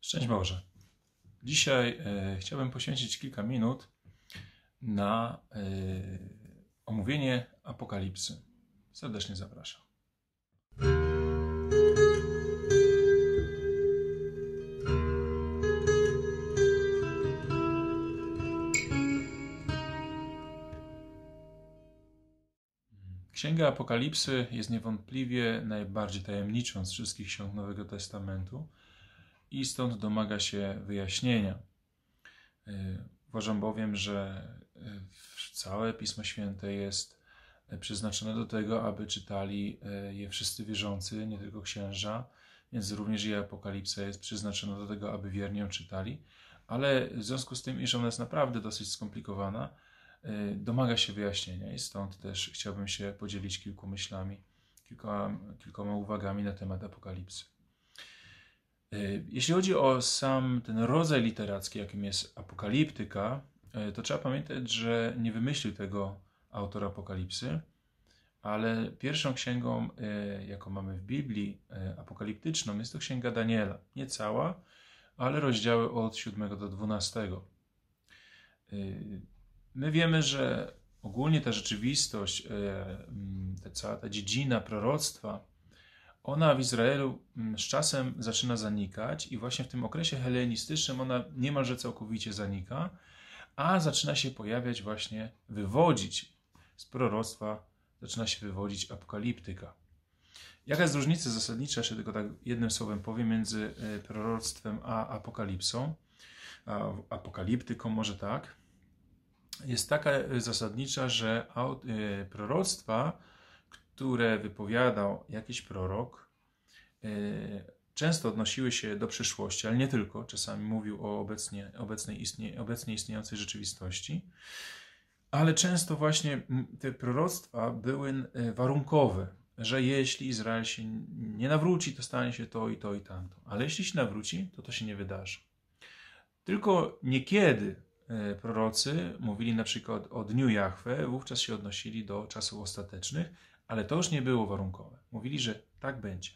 Szczęść Boże. Dzisiaj chciałbym poświęcić kilka minut na omówienie Apokalipsy. Serdecznie zapraszam. Księga Apokalipsy jest niewątpliwie najbardziej tajemniczą z wszystkich ksiąg Nowego Testamentu i stąd domaga się wyjaśnienia. Uważam bowiem, że całe Pismo Święte jest przeznaczone do tego, aby czytali je wszyscy wierzący, nie tylko księża, więc również i Apokalipsa jest przeznaczona do tego, aby wiernie ją czytali, ale w związku z tym, iż ona jest naprawdę dosyć skomplikowana, domaga się wyjaśnienia i stąd też chciałbym się podzielić kilku myślami, kilkoma uwagami na temat Apokalipsy. Jeśli chodzi o sam ten rodzaj literacki, jakim jest apokaliptyka, to trzeba pamiętać, że nie wymyślił tego autor Apokalipsy, ale pierwszą księgą, jaką mamy w Biblii, apokaliptyczną, jest to księga Daniela. Nie cała, ale rozdziały od 7 do 12. My wiemy, że ogólnie ta rzeczywistość, cała ta dziedzina proroctwa, ona w Izraelu z czasem zaczyna zanikać i właśnie w tym okresie hellenistycznym ona niemalże całkowicie zanika, a zaczyna się pojawiać właśnie, wywodzić z proroctwa, zaczyna się wywodzić apokaliptyka. Jaka jest różnica zasadnicza, jeszcze tylko tak jednym słowem powiem, między proroctwem a apokalipsą, a apokaliptyką może tak? Jest taka zasadnicza, że proroctwa, które wypowiadał jakiś prorok, często odnosiły się do przyszłości, ale nie tylko. Czasami mówił o obecnie istniejącej rzeczywistości, ale często właśnie te proroctwa były warunkowe, że jeśli Izrael się nie nawróci, to stanie się to i to i tamto. Ale jeśli się nawróci, to się nie wydarzy. Tylko niekiedy prorocy mówili na przykład o dniu Jahwe, wówczas się odnosili do czasów ostatecznych, ale to już nie było warunkowe. Mówili, że tak będzie.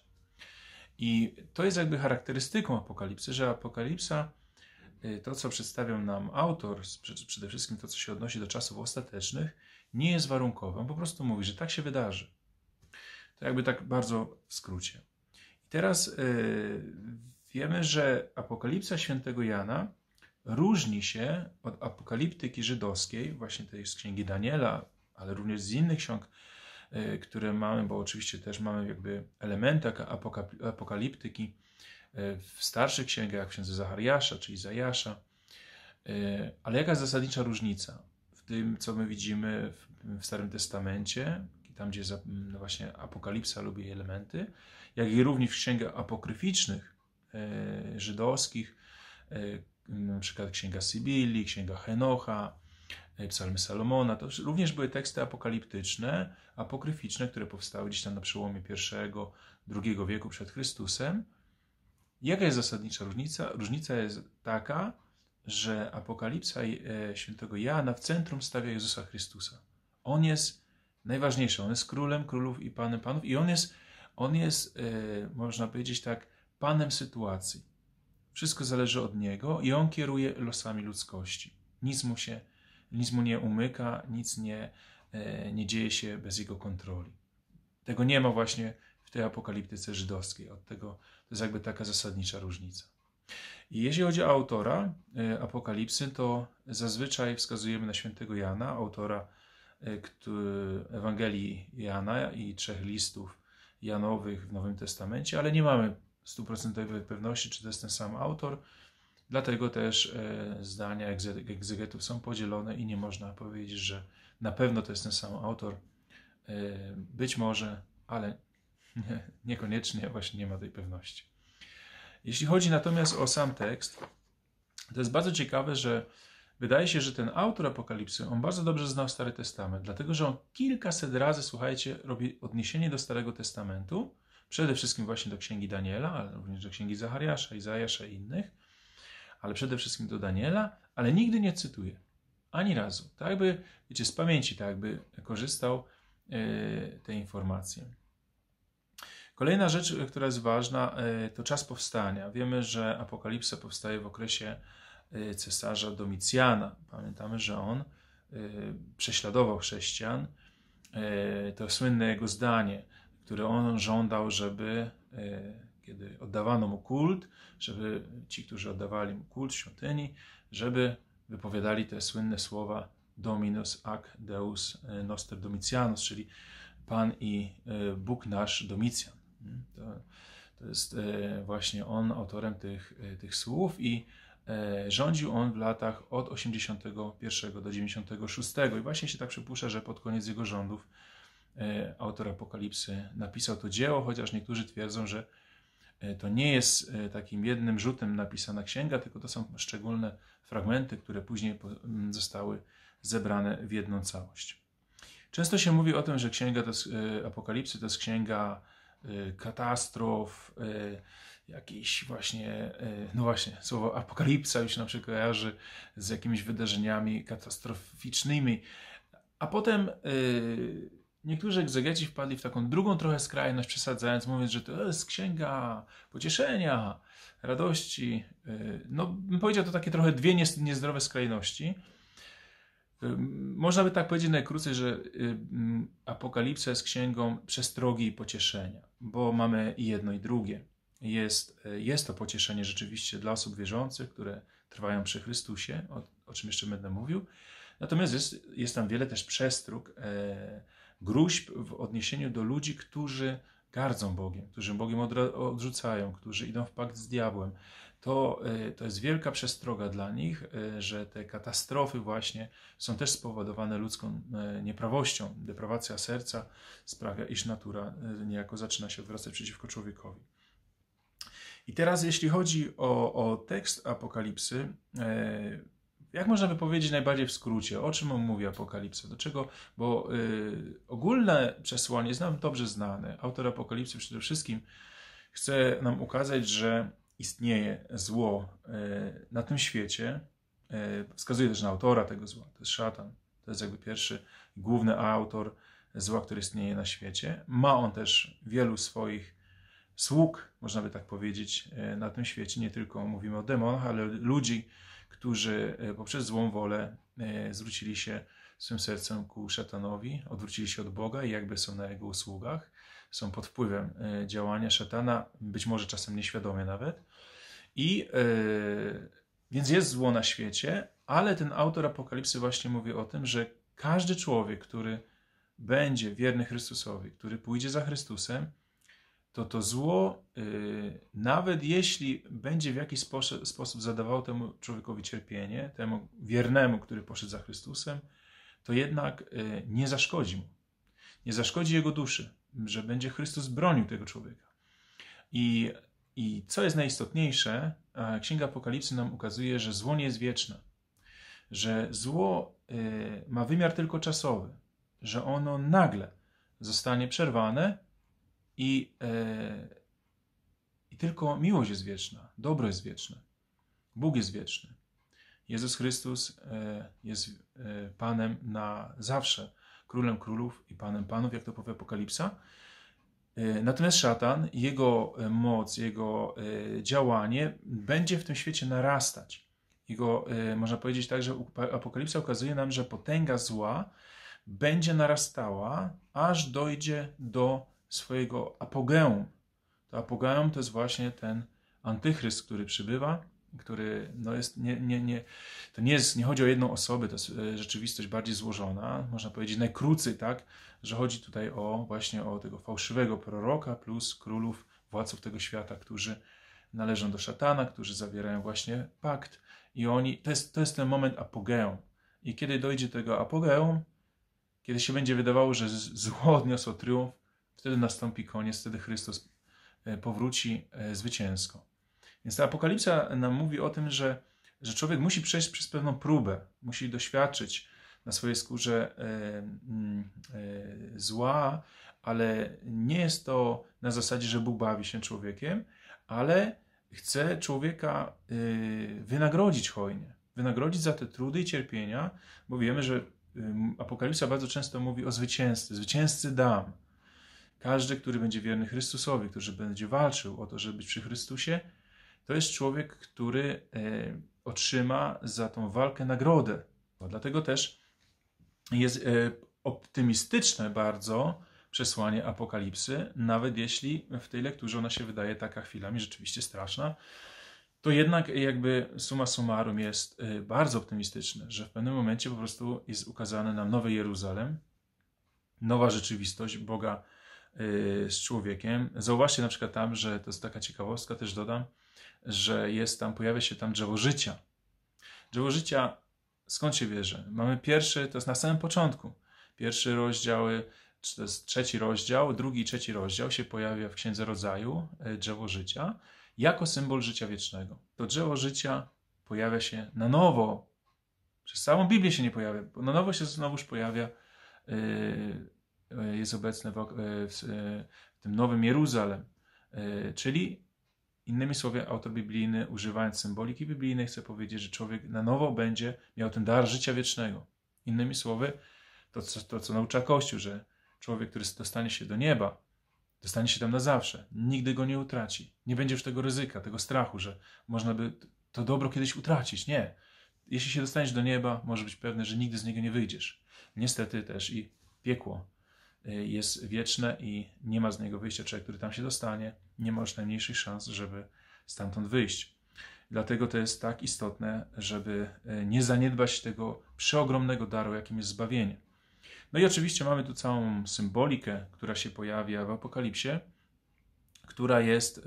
I to jest jakby charakterystyką Apokalipsy, że Apokalipsa, to co przedstawiał nam autor, przede wszystkim to, co się odnosi do czasów ostatecznych, nie jest warunkowe. On po prostu mówi, że tak się wydarzy. To jakby tak bardzo w skrócie. I teraz wiemy, że Apokalipsa świętego Jana różni się od apokaliptyki żydowskiej, właśnie tej z księgi Daniela, ale również z innych ksiąg, które mamy, bo oczywiście też mamy jakby elementy apokaliptyki w starszych księgach, jak w księdze Zachariasza czy Izajasza. Ale jaka jest zasadnicza różnica w tym, co my widzimy w Starym Testamencie, tam gdzie właśnie Apokalipsa lubi jej elementy, jak i również w księgach apokryficznych żydowskich, na przykład księga Sybilli, księga Henocha, psalmy Salomona, to również były teksty apokaliptyczne, apokryficzne, które powstały gdzieś tam na przełomie I-II wieku przed Chrystusem. Jaka jest zasadnicza różnica? Różnica jest taka, że Apokalipsa świętego Jana w centrum stawia Jezusa Chrystusa. On jest najważniejszy, on jest królem królów i panem panów i on jest można powiedzieć tak, panem sytuacji. Wszystko zależy od Niego i On kieruje losami ludzkości. Nic mu nie umyka, nic nie dzieje się bez Jego kontroli. Tego nie ma właśnie w tej apokaliptyce żydowskiej. Od tego to jest jakby taka zasadnicza różnica. I jeśli chodzi o autora Apokalipsy, to zazwyczaj wskazujemy na świętego Jana, autora Ewangelii Jana i 3 listów Janowych w Nowym Testamencie, ale nie mamy 100% pewności, czy to jest ten sam autor. Dlatego też zdania egzegetów są podzielone i nie można powiedzieć, że na pewno to jest ten sam autor. Być może, ale niekoniecznie, właśnie nie ma tej pewności. Jeśli chodzi natomiast o sam tekst, to jest bardzo ciekawe, że wydaje się, że ten autor Apokalipsy, on bardzo dobrze znał Stary Testament, dlatego że on kilkaset razy, słuchajcie, robi odniesienie do Starego Testamentu, przede wszystkim właśnie do księgi Daniela, ale również do księgi Zachariasza, Izajasza i innych, ale przede wszystkim do Daniela, ale nigdy nie cytuje. Ani razu. Tak jakby, wiecie, z pamięci tak jakby korzystał te informacje. Kolejna rzecz, która jest ważna, to czas powstania. Wiemy, że Apokalipsa powstaje w okresie cesarza Domicjana. Pamiętamy, że on prześladował chrześcijan. To słynne jego zdanie, które on żądał, żeby, kiedy oddawano mu kult, żeby ci, którzy oddawali mu kult w świątyni, żeby wypowiadali te słynne słowa Dominus ac Deus noster Domitianus, czyli Pan i Bóg nasz Domicjan. To jest właśnie on autorem tych słów i rządził on w latach od 81 do 96 i właśnie się tak przypuszcza, że pod koniec jego rządów autor Apokalipsy napisał to dzieło, chociaż niektórzy twierdzą, że to nie jest takim jednym rzutem napisana księga, tylko to są szczególne fragmenty, które później zostały zebrane w jedną całość. Często się mówi o tym, że księga Apokalipsy to jest księga katastrof, jakiś właśnie, no właśnie, słowo apokalipsa już nam się kojarzy z jakimiś wydarzeniami katastroficznymi, a potem niektórzy egzegeci wpadli w taką drugą trochę skrajność, przesadzając, mówiąc, że to jest księga pocieszenia, radości. No, bym powiedział, to takie trochę dwie niezdrowe skrajności. Można by tak powiedzieć najkrócej, że Apokalipsa jest księgą przestrogi i pocieszenia, bo mamy i jedno i drugie. Jest to pocieszenie rzeczywiście dla osób wierzących, które trwają przy Chrystusie, o czym jeszcze będę mówił. Natomiast jest tam wiele też przestróg, gróźb w odniesieniu do ludzi, którzy gardzą Bogiem, którzy Bogiem odrzucają, którzy idą w pakt z diabłem. To jest wielka przestroga dla nich, że te katastrofy właśnie są też spowodowane ludzką nieprawością. Deprawacja serca sprawia, iż natura niejako zaczyna się odwracać przeciwko człowiekowi. I teraz jeśli chodzi o tekst Apokalipsy, jak można by powiedzieć najbardziej w skrócie, o czym on mówi Apokalipsa? Do czego? Bo ogólne przesłanie jest nam dobrze znane. Autor Apokalipsy przede wszystkim chce nam ukazać, że istnieje zło na tym świecie. Wskazuje też na autora tego zła. To jest szatan. To jest jakby pierwszy, główny autor zła, który istnieje na świecie. Ma on też wielu swoich sług, można by tak powiedzieć, na tym świecie. Nie tylko mówimy o demonach, ale ludzi, którzy poprzez złą wolę zwrócili się swym sercem ku szatanowi, odwrócili się od Boga i jakby są na jego usługach, są pod wpływem działania szatana, być może czasem nieświadomie nawet. Więc jest zło na świecie, ale ten autor Apokalipsy właśnie mówi o tym, że każdy człowiek, który będzie wierny Chrystusowi, który pójdzie za Chrystusem, to zło, nawet jeśli będzie w jakiś sposób zadawało temu człowiekowi cierpienie, temu wiernemu, który poszedł za Chrystusem, to jednak nie zaszkodzi mu. Nie zaszkodzi jego duszy, że będzie Chrystus bronił tego człowieka. I co jest najistotniejsze, Księga Apokalipsy nam ukazuje, że zło nie jest wieczne, że zło ma wymiar tylko czasowy, że ono nagle zostanie przerwane i tylko miłość jest wieczna, dobro jest wieczne, Bóg jest wieczny. Jezus Chrystus jest Panem na zawsze, Królem Królów i Panem Panów, jak to powie Apokalipsa. Natomiast szatan, jego moc, jego działanie będzie w tym świecie narastać. Można powiedzieć tak, że Apokalipsa ukazuje nam, że potęga zła będzie narastała, aż dojdzie do swojego apogeum. To apogeum to jest właśnie ten antychryst, który przybywa, który jest, nie chodzi o jedną osobę, to jest rzeczywistość bardziej złożona, można powiedzieć najkrócej, tak, że chodzi tutaj właśnie o tego fałszywego proroka plus królów, władców tego świata, którzy należą do szatana, którzy zawierają właśnie pakt i to jest ten moment apogeum. I kiedy dojdzie do tego apogeum, kiedy się będzie wydawało, że zło odniosło triumf, wtedy nastąpi koniec, wtedy Chrystus powróci zwycięsko. Więc ta Apokalipsa nam mówi o tym, że człowiek musi przejść przez pewną próbę, musi doświadczyć na swojej skórze zła, ale nie jest to na zasadzie, że Bóg bawi się człowiekiem, ale chce człowieka wynagrodzić hojnie, wynagrodzić za te trudy i cierpienia, bo wiemy, że Apokalipsa bardzo często mówi o zwycięzcy dam. Każdy, który będzie wierny Chrystusowi, który będzie walczył o to, żeby być przy Chrystusie, to jest człowiek, który otrzyma za tą walkę nagrodę. Dlatego też jest optymistyczne bardzo przesłanie Apokalipsy, nawet jeśli w tej lekturze ona się wydaje taka chwilami rzeczywiście straszna, to jednak jakby summa summarum jest bardzo optymistyczne, że w pewnym momencie po prostu jest ukazane nam nowy Jeruzalem, nowa rzeczywistość Boga z człowiekiem. Zauważcie na przykład tam, że to jest taka ciekawostka, też dodam, że pojawia się tam drzewo życia. Drzewo życia, skąd się bierze? Mamy pierwszy, to jest na samym początku. Pierwszy rozdział, to jest 3 rozdział, 2 i 3 rozdział się pojawia w Księdze Rodzaju, drzewo życia, jako symbol życia wiecznego. To drzewo życia pojawia się na nowo. Przez całą Biblię się nie pojawia, bo na nowo się znowuż pojawia, jest obecne w tym nowym Jeruzalem. Czyli innymi słowy, autor biblijny, używając symboliki biblijnej, chce powiedzieć, że człowiek na nowo będzie miał ten dar życia wiecznego. Innymi słowy, to co naucza Kościół, że człowiek, który dostanie się do nieba, dostanie się tam na zawsze, nigdy go nie utraci. Nie będzie już tego ryzyka, tego strachu, że można by to dobro kiedyś utracić. Nie. Jeśli się dostaniesz do nieba, możesz być pewny, że nigdy z niego nie wyjdziesz. Niestety też i piekło jest wieczne i nie ma z niego wyjścia. Człowiek, który tam się dostanie, nie ma już najmniejszych szans, żeby stamtąd wyjść. Dlatego to jest tak istotne, żeby nie zaniedbać tego przeogromnego daru, jakim jest zbawienie. No i oczywiście mamy tu całą symbolikę, która się pojawia w Apokalipsie, która jest,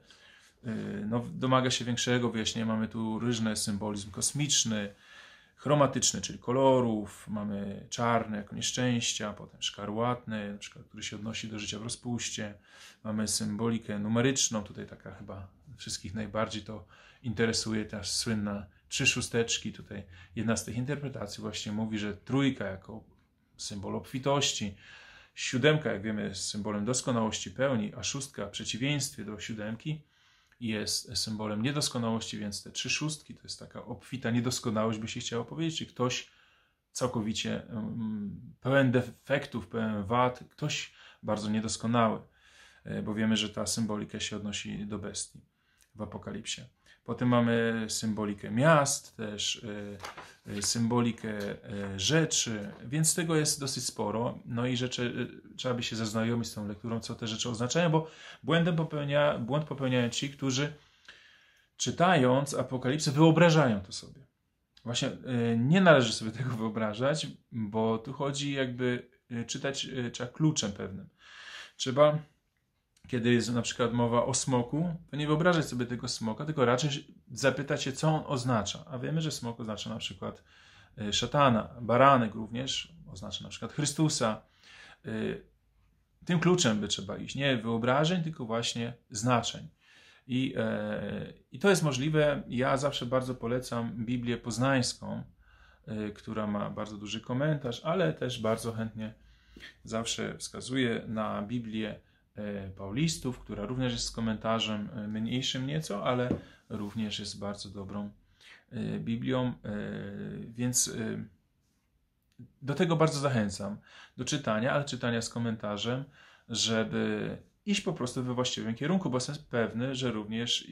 domaga się większego wyjaśnienia. Mamy tu różny symbolizm kosmiczny, chromatyczny, czyli kolorów, mamy czarny jako nieszczęścia, potem szkarłatny, na przykład, który się odnosi do życia w rozpuście. Mamy symbolikę numeryczną, tutaj taka chyba wszystkich najbardziej to interesuje, ta słynna 3 szósteczki. Tutaj jedna z tych interpretacji właśnie mówi, że trójka jako symbol obfitości, 7, jak wiemy, jest symbolem doskonałości, pełni, a 6 w przeciwieństwie do 7 jest symbolem niedoskonałości, więc te 3 szóstki to jest taka obfita niedoskonałość, by się chciało powiedzieć, czyli ktoś całkowicie pełen defektów, pełen wad, ktoś bardzo niedoskonały, bo wiemy, że ta symbolika się odnosi do bestii w Apokalipsie. Potem mamy symbolikę miast, też symbolikę rzeczy, więc tego jest dosyć sporo. No i trzeba by się zaznajomić z tą lekturą, co te rzeczy oznaczają, bo błąd popełniają ci, którzy czytając Apokalipsę wyobrażają to sobie. Właśnie nie należy sobie tego wyobrażać, bo tu chodzi jakby czytać trzeba kluczem pewnym. Trzeba, kiedy jest na przykład mowa o smoku, to nie wyobrażać sobie tego smoka, tylko raczej zapytać się, co on oznacza. A wiemy, że smok oznacza na przykład szatana, baranek również oznacza na przykład Chrystusa. Tym kluczem by trzeba iść. Nie wyobrażeń, tylko właśnie znaczeń. I to jest możliwe. Ja zawsze bardzo polecam Biblię Poznańską, która ma bardzo duży komentarz, ale też bardzo chętnie zawsze wskazuję na Biblię Paulistów, która również jest z komentarzem mniejszym nieco, ale również jest bardzo dobrą Biblią, więc do tego bardzo zachęcam, do czytania, ale czytania z komentarzem, żeby iść po prostu we właściwym kierunku, bo jestem pewny, że również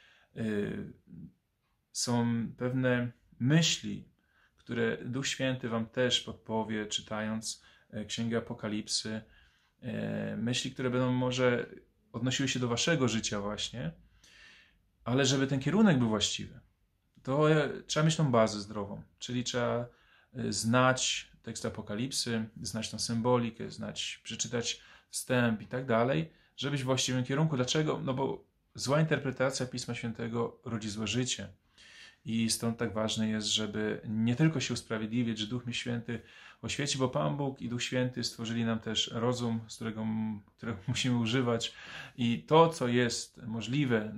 są pewne myśli, które Duch Święty wam też podpowie, czytając Księgę Apokalipsy, myśli, które będą może odnosiły się do waszego życia właśnie, ale żeby ten kierunek był właściwy, to trzeba mieć tą bazę zdrową, czyli trzeba znać tekst Apokalipsy, znać tą symbolikę, przeczytać wstęp i tak dalej, żeby być w właściwym kierunku. Dlaczego? No bo zła interpretacja Pisma Świętego rodzi złe życie. I stąd tak ważne jest, żeby nie tylko się usprawiedliwić, że Duch Święty oświeci, bo Pan Bóg i Duch Święty stworzyli nam też rozum, którego musimy używać. I to, co jest możliwe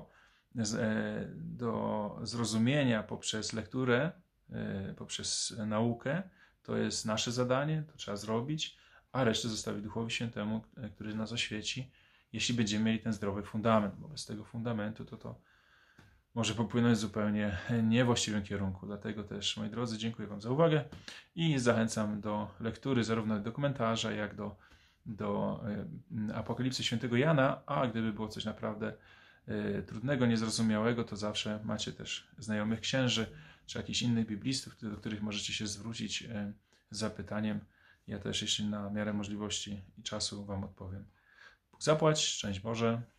do zrozumienia poprzez lekturę, poprzez naukę, to jest nasze zadanie, to trzeba zrobić, a resztę zostawi Duchowi Świętemu, który nas oświeci, jeśli będziemy mieli ten zdrowy fundament, bo bez tego fundamentu to może popłynąć zupełnie niewłaściwym kierunku. Dlatego też, moi drodzy, dziękuję wam za uwagę i zachęcam do lektury zarówno do komentarza, jak do do Apokalipsy Świętego Jana, a gdyby było coś naprawdę trudnego, niezrozumiałego, to zawsze macie też znajomych księży, czy jakichś innych biblistów, do których możecie się zwrócić z zapytaniem. Ja też, jeśli na miarę możliwości i czasu, Wam odpowiem. Bóg zapłać, szczęść Boże.